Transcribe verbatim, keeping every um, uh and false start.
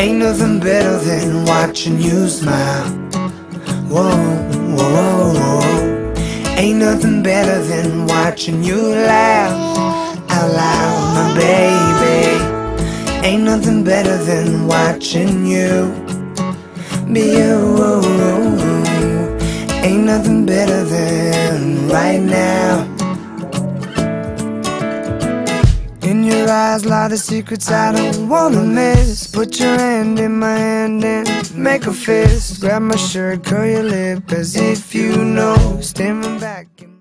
Ain't nothing better than watching you smile. Whoa, whoa, whoa. Ain't nothing better than watching you laugh out loud, my baby. Ain't nothing better than watching you be you. Ain't nothing better than right now. In your eyes lie the secrets I don't wanna miss. Put your hand in my hand and make a fist. Grab my shirt, curl your lip as if you know. Staring back in